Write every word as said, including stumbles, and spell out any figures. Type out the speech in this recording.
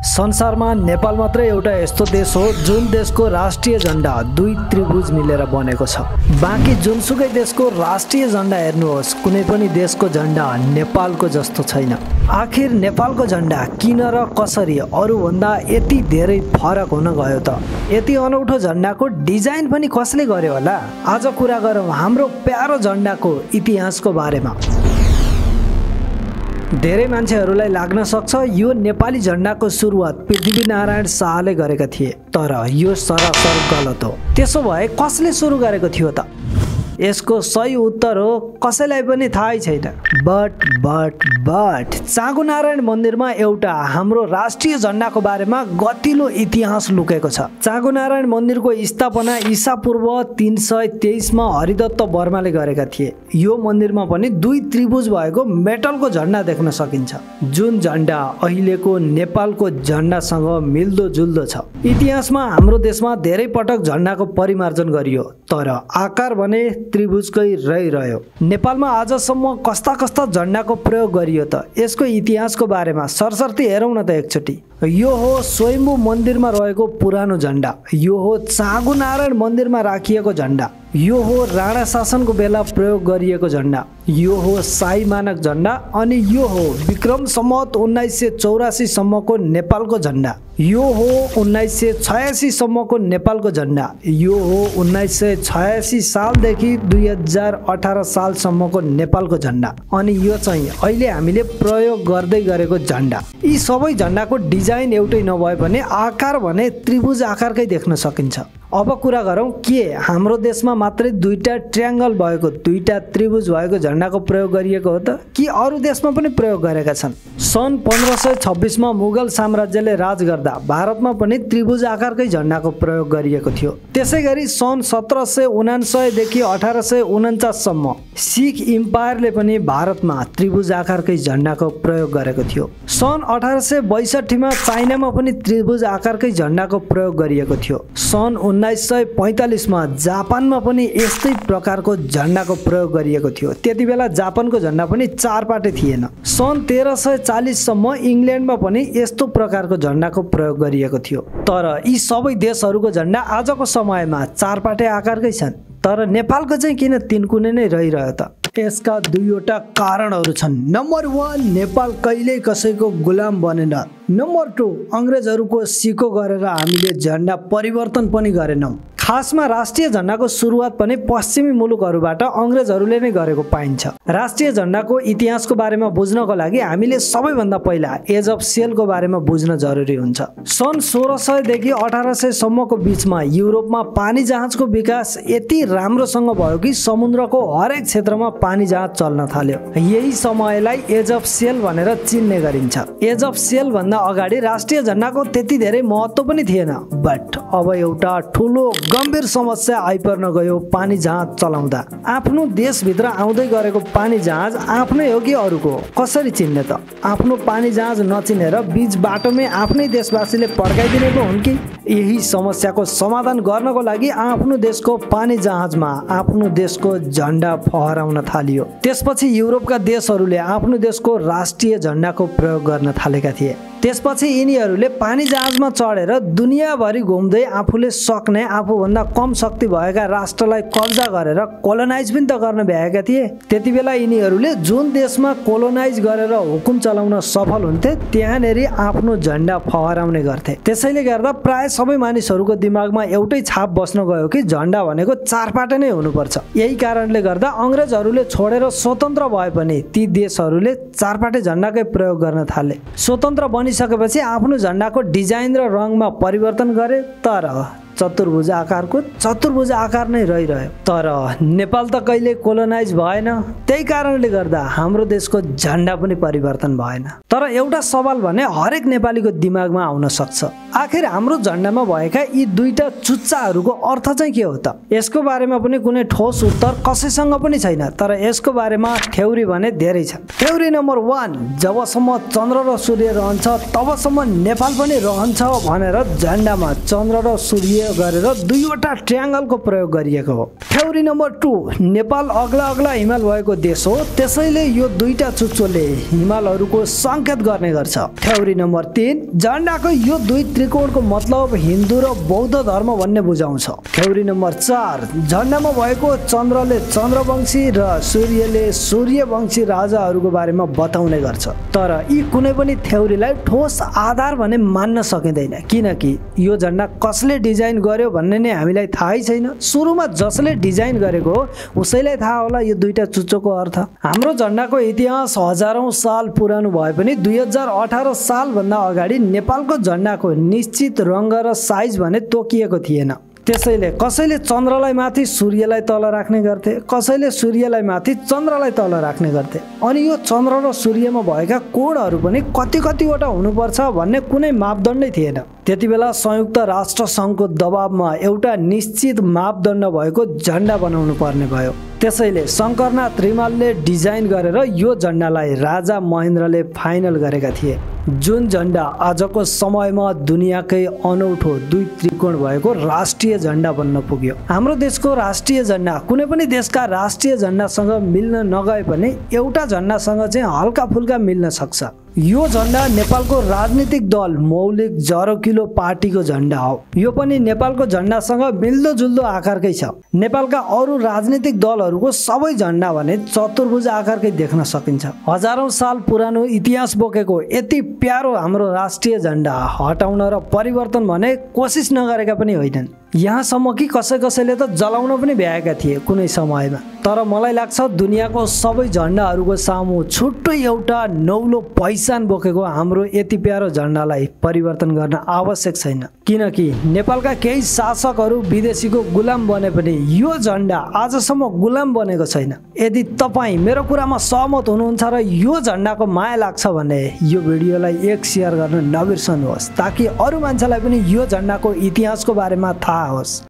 संसारमा नेपाल मात्रै एउटा यस्तो देश हो जुन देशको राष्ट्रिय झण्डा दुई त्रिभुज मिलेर बनेको छ। बाँकी जुनसुकै देशको राष्ट्रिय झण्डा हेर्नुहोस्, कुनै पनि देशको झण्डा नेपालको जस्तो छैन। आखिर नेपालको झण्डा किन र कसरी अरूभन्दा यति धेरै फरक हुन गयो त? यति अनौठो झण्डाको डिजाइन पनि कसले गर्यो होला? आज कुरा गरौँ हाम्रो प्यारो झण्डाको इतिहासको बारेमा। धेरै मान्छेहरूलाई लाग्न सक्छ यो नेपाली झण्डाको सुरुवात पृथ्वीनारायण शाहले गरेका थिए, तर यो सरासर गलत हो। त्यसो भए कसले सुरु गरेको थियो त? यसको सही उत्तर हो कसैलाई पनि थाहै छैन। बट बट बट चाँगुनारायण मन्दिरमा एउटा हाम्रो राष्ट्रिय झण्डाको बारेमा गतिलो इतिहास लुकेको छ। चाँगुनारायण मन्दिरको स्थापना ईसा पूर्व तीन सय तेइसमा हरिदत्त वर्माले गरेका थिए। यो मन्दिरमा पनि दुई त्रिभुज भएको मेटलको झण्डा देख्न सकिन्छ, जुन झण्डा अहिलेको नेपालको झण्डासँग मिल्दो जुल्दो छ। इतिहासमा हाम्रो देशमा धेरै पटक झण्डाको परिमार्जन गरियो, तर आकार भने त्रिभुजकै रहिरह्यो। नेपालमा आजसम्म कस्ता कस्ता झण्डाको प्रयोग गरियो त? यसको इतिहासको बारेमा सरसर्ती हेरौँ न त एकचोटि। यो हो स्वयम्भू मन्दिरमा रहेको पुरानो झण्डा। यो हो चाँगुनारायण मन्दिरमा राखिएको झण्डा। यो हो राणा शासनको बेला प्रयोग गरिएको झण्डा। यो हो शाही मानक झण्डा। अनि यो हो विक्रम सम्वत उन्नाइस सय चौरासी सम्मको नेपालको झण्डा। यो हो उन्नाइस सय छयासी सम्मको नेपालको झण्डा। यो हो उन्नाइस सय छयासी सालदेखि दुई हजार अठार सालसम्मको नेपालको झण्डा। अनि यो चाहिँ अहिले हामीले प्रयोग गर्दै गरेको झण्डा। यी सबै झण्डाको डिजाइन एउटै नभए पनि आकार भने त्रिभुज आकारकै देख्न सकिन्छ। अब कुरा गरौँ के हाम्रो देशमा मात्रै दुईटा ट्रायङ्गल भएको, दुईटा त्रिभुज भएको झण्डाको प्रयोग गरिएको हो त, कि अरू देशमा पनि प्रयोग गरेका छन्? सन् पन्ध्र सय छब्बिसमा मुगल साम्राज्यले राज गर्दा भारतमा पनि त्रिभुज आकारकै झण्डाको प्रयोग गरिएको थियो। त्यसै गरी सन् सत्र सय उनान्सयदेखि अठार सय उन्चाससम्म सिख इम्पायरले पनि भारतमा त्रिभुज आकारकै झण्डाको प्रयोग गरेको थियो। सन् अठार सय बैसठीमा चाइनामा पनि त्रिभुज आकारकै झण्डाको प्रयोग गरिएको थियो। सन् उन्नाइस सय पैँतालिसमा जापानमा पनि यस्तै प्रकारको झण्डाको प्रयोग गरिएको थियो। त्यति बेला जापानको झण्डा पनि चारपाटे थिएन। सन् तेह्र सय चालिससम्म इङ्ल्यान्डमा पनि यस्तो प्रकारको झण्डाको प्रयोग गरिएको थियो। तर यी सबै देशहरूको झण्डा आजको समयमा चारपाटे आकारकै छन्, तर नेपालको चाहिँ किन तीनकुने नै रहिरह्यो त? यसका दुईवटा कारणहरू छन्। नम्बर वान, नेपाल कहिल्यै कसैको गुलाम बनेन। नम्बर टू, अङ्ग्रेजहरूको सिको गरेर हामीले झण्डा परिवर्तन पनि गरेनौँ। खासमा राष्ट्रिय झण्डाको सुरुवात पनि पश्चिमी मुलुकहरूबाट अङ्ग्रेजहरूले नै गरेको पाइन्छ। राष्ट्रिय झण्डाको इतिहासको बारेमा बुझ्नको लागि हामीले सबैभन्दा पहिला एज अफ सेलको बारेमा बुझ्न जरुरी हुन्छ। सन् सोह्र सयदेखि अठार सयसम्मको बिचमा युरोपमा पानी जहाजको विकास यति राम्रोसँग भयो कि समुद्रको हरेक क्षेत्रमा पानी जहाज चल्न थाल्यो। यही समयलाई एज अफ सेल भनेर चिन्ने गरिन्छ। एज अफ सेल भन्दा अगाडि राष्ट्रिय झण्डाको त्यति धेरै महत्त्व पनि थिएन। बट अब एउटा ठुलो गम्भीर समस्या आइपर्न गयो। पानी जहाज चलाउँदा आफ्नो देशभित्र आउँदै गरेको पानी जहाज आफ्नै हो कि अरूको? कसरी चिन्ने त? आफ्नो पानी जहाज नचिनेर बीच बाटोमै आफ्नै देशवासीले पड्काइदिने पो हुन् कि? यही समस्याको समाधान गर्नको लागि आफ्नो देशको पानी जहाजमा आफ्नो देशको झण्डा फहराउन थालियो। त्यसपछि युरोपका देशहरूले आफ्नो देशको राष्ट्रिय झण्डाको प्रयोग गर्न थालेका थिए। त्यसपछि यिनीहरूले पानी जहाजमा चढेर दुनियाँभरि घुम्दै आफूले सक्ने, आफूभन्दा कम शक्ति भएका राष्ट्रलाई कब्जा गरेर कोलोनाइज पनि त गर्न भ्याएका थिए। त्यति बेला यिनीहरूले जुन देशमा कोलोनाइज गरेर हुकुम चलाउन सफल हुन्थे त्यहाँनेरि आफ्नो झण्डा फहराउने गर्थे। त्यसैले गर्दा प्राय सबै मानिसहरूको दिमागमा एउटै छाप बस्न गयो कि झण्डा भनेको चारपाटे नै हुनुपर्छ। यही कारणले गर्दा अङ्ग्रेजहरूले छोडेर स्वतन्त्र भए पनि ती देशहरूले चारपाटे झण्डाकै प्रयोग गर्न थाले। स्वतन्त्र बनिसकेपछि आफ्नो झण्डाको डिजाइन र रङमा परिवर्तन गरे, तर चतुर्भुज आकारको चतुर्भुज आकार नै रहिरह्यो। तर नेपाल त कहिले कोलोनाइज भएन, त्यही कारणले गर्दा हाम्रो देशको झण्डा पनि परिवर्तन भएन। तर एउटा सवाल भने हरेक नेपालीको दिमागमा आउन सक्छ, आखिर हाम्रो झण्डामा भएका यी दुईटा चुच्चाहरूको अर्थ चाहिँ के हो त? यसको बारेमा पनि कुनै ठोस उत्तर कसैसँग पनि छैन, तर यसको बारेमा थ्योरी भने धेरै छन्। थ्योरी नम्बर वान, जबसम्म चन्द्र र सूर्य रहन्छ तबसम्म नेपाल पनि रहन्छ भनेर झण्डामा चन्द्र र सूर्य प्रयोग गरेर दुईवटा ट्रायंगलको प्रयोग गरिएको हो। थ्योरी नम्बर टू, नेपाल अग्ला अग्ला हिमाल भएको देश हो, त्यसैले यो दुईटा चुच्चोले हिमालहरूको संकेत गर्ने गर्छ। थ्योरी नम्बर तीन, झण्डाको यो दुई त्रिकोणको मतलब हिन्दू र बौद्ध धर्म भन्ने बुझाउँछ। थ्योरी नम्बर चार, झण्डामा भएको चन्द्रले चन्द्रवंशी र सूर्यले सूर्यवंशी राजाहरूको बारेमा बताउने गर्छ। तर यी कुनै पनि थ्योरीलाई ठोस आधार भने मान्न सकिँदैन, किनकि यो झण्डा कसले डिजाइन गर्यो भन्ने नै हामीलाई थाहै छैन। सुरुमा जसले डिजाइन गरेको हो उसैलाई थाहा होला यो दुईटा चुच्चोको अर्थ। हाम्रो झण्डाको इतिहास हजारौं साल पुरानो भए पनि दुई हजार अठार साल भन्दा अगाडि नेपालको झण्डाको निश्चित रङ्ग र साइज भने तोकिएको थिएन। त्यसैले कसैले चन्द्रलाई माथि सूर्यलाई तल राख्ने गर्थे, कसैले सूर्यलाई माथि चन्द्रलाई तल राख्ने गर्थे। अनि यो चन्द्र र सूर्यमा भएका कोणहरू पनि कति कतिवटा हुनुपर्छ भन्ने कुनै मापदण्डै थिएन। त्यति बेला संयुक्त राष्ट्र सङ्घको दबावमा एउटा निश्चित मापदण्ड भएको झण्डा बनाउनु पर्ने भयो। त्यसैले शङ्करनाथ रिमालले डिजाइन गरेर यो झण्डालाई राजा महेन्द्रले फाइनल गरेका थिए, जुन झण्डा आजको समयमा दुनियाँकै अनौठो दुई त्रिकोण भएको राष्ट्रिय झण्डा बन्न पुग्यो। हाम्रो देशको राष्ट्रिय झण्डा कुनै पनि देशका राष्ट्रिय झण्डासँग मिल्न नगए पनि एउटा झण्डासँग चाहिँ हल्का फुल्का मिल्न सक्छ। यो झण्डा नेपालको राजनीतिक दल मौलिक जरोकिलो पार्टीको झण्डा हो। यो पनि नेपालको झण्डासँग मिल्दो जुल्दो आकारकै छ। नेपालका अरू राजनीतिक दलहरूको सबै झण्डा भने चतुर्भुज आकारकै देख्न सकिन्छ। हजारौं साल पुरानो इतिहास बोकेको यति प्यारो हाम्रो राष्ट्रिय झण्डा हटाउन र परिवर्तन भने कोसिस नगरेका पनि होइनन्। यहाँसम्म कि कसै कसैले त जलाउन पनि भ्याएका थिए कुनै समयमा। तर मलाई लाग्छ दुनियाँको सबै झण्डाहरूको सामु छुट्टै एउटा नौलो पहिचान बोकेको हाम्रो यति प्यारो झण्डालाई परिवर्तन गर्न आवश्यक छैन, किनकि नेपालका केही शासकहरू विदेशीको गुलाम बने पनि यो झण्डा आजसम्म गुलाम बनेको छैन। यदि तपाईँ मेरो कुरामा सहमत हुनुहुन्छ र यो झण्डाको माया लाग्छ भने यो भिडियोलाई एक सेयर गर्न नबिर्सनुहोस्, ताकि अरू मान्छेलाई पनि यो झण्डाको इतिहासको बारेमा थाहा होस्।